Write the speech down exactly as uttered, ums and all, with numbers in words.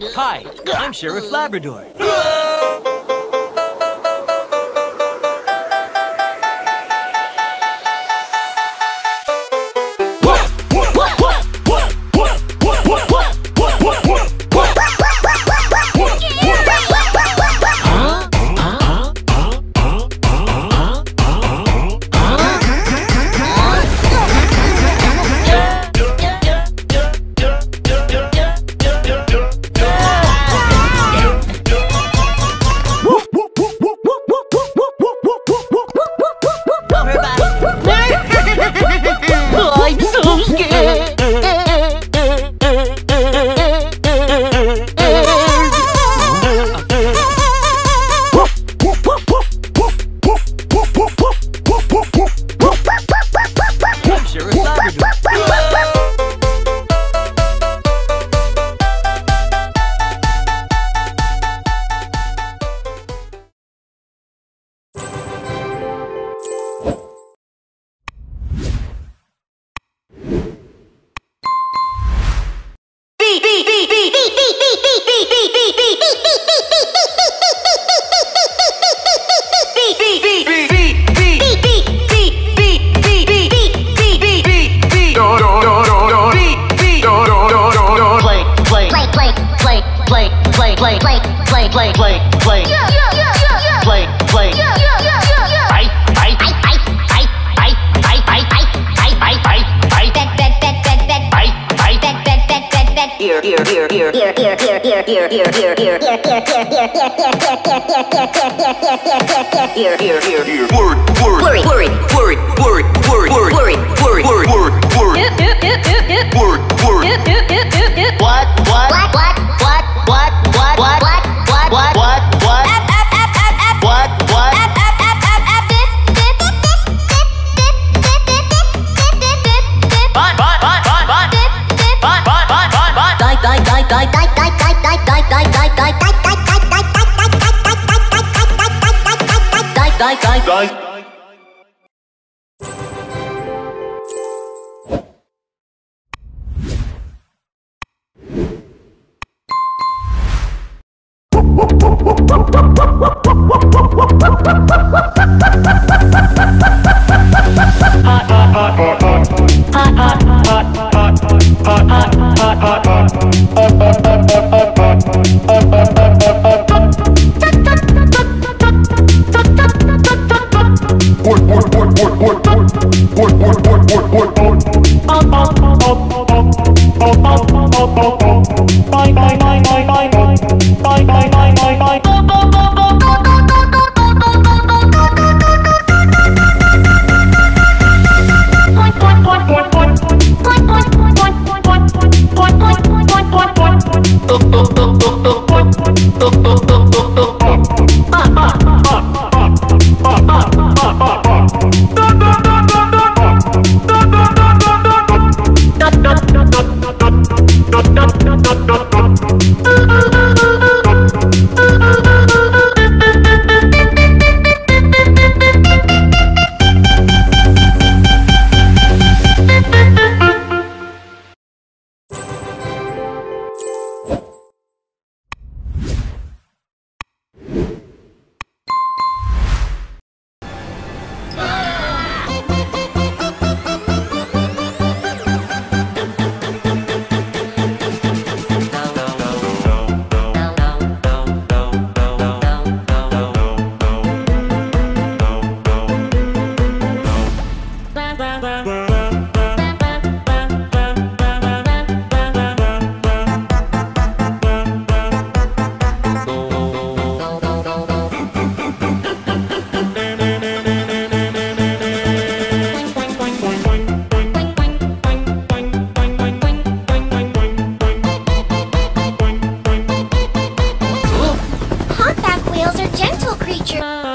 Hi, I'm Sheriff Labrador. Here, here, here, here. Word, word, worry, worry, worry, worry, worry, worry, worry, worry, word, word. Word, word. What, what, what, what, what, what, what, what, what, what, what, what, what, what. Fun, fun, fun, fun, fun. Fun, fun, fun, fun, fun. Die, die, die, die, die, die, die, die, die, die, die, die, die. Die, die, die. Humpback whales are gentle creatures.